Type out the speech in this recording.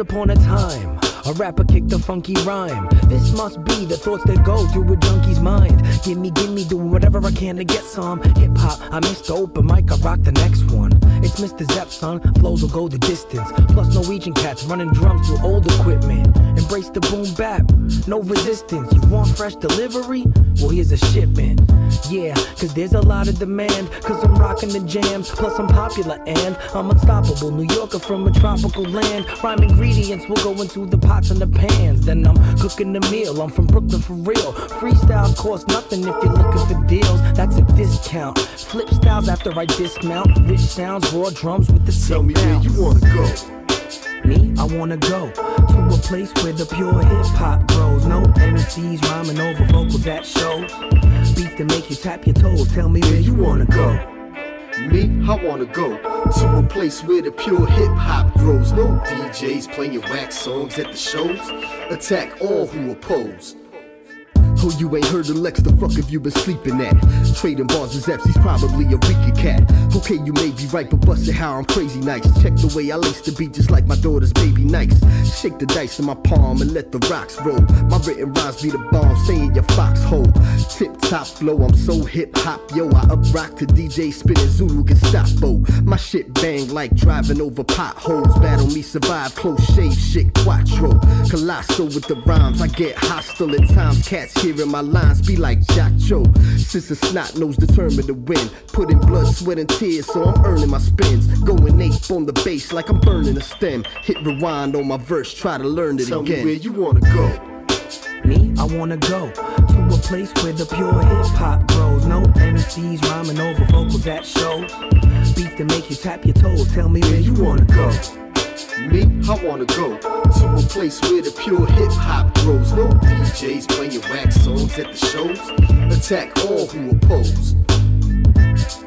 upon a time, a rapper kicked a funky rhyme. This must be the thoughts that go through a junkie's mind. Gimme, doing whatever I can to get some hip-hop. I missed the open mic, I rock the next one. It's Mr. Zepp, son, flows will go the distance. Plus Norwegian cats running drums through old equipment. Embrace the boom bap, no resistance. You want fresh delivery? Well, here's a shipment. Yeah, cause there's a lot of demand, cause I'm rocking the jams. Plus I'm popular and I'm unstoppable. New Yorker from a tropical land. Rhyme ingredients will go into the pots and the pans. Then I'm cooking the meal, I'm from Brooklyn for real. Freestyle costs nothing if you're looking for deals. That's a discount. Flip styles after I dismount. Rich sounds, raw drums with the sick bounce. Tell me where you wanna go. Me, I wanna go to a place where the pure hip-hop grows. No MCs rhyming over vocals at shows. Beats to make you tap your toes. Tell me where you wanna go. Me, I wanna go to a place where the pure hip-hop grows. No DJs playing whack songs at the shows. Attack all who oppose. Oh, you ain't heard the Lex, the fuck have you been sleeping at? Trading bars with Zeps, he's probably a Rika cat. Okay, you may be right, but busted how I'm crazy nice. Check the way I lace the beat just like my daughter's baby nice. Shake the dice in my palm and let the rocks roll. My written rhymes be the bomb, stay in your foxhole. Tip top flow, I'm so hip hop, yo. I up rock to DJ spinning Zulu Gestapo. My shit bang like driving over potholes. Battle me, survive, close shave shit, quattro. Colossal with the rhymes, I get hostile at times. Cats hearing my lines be like Jacho. Sister Snot Nose determined to win. Putting blood, sweat and tears, so I'm earning my spins. Going ape on the bass like I'm burning a stem. Hit rewind on my verse, try to learn it again. Tell me where you wanna go. Me, I wanna go to a place where the pure hip-hop grows. No MCs rhyming over vocals at shows. Beats to make you tap your toes. Tell me where you wanna go. Me, I wanna go to a place where the pure hip-hop grows. No DJs playing whack songs at the shows. Attack all who oppose.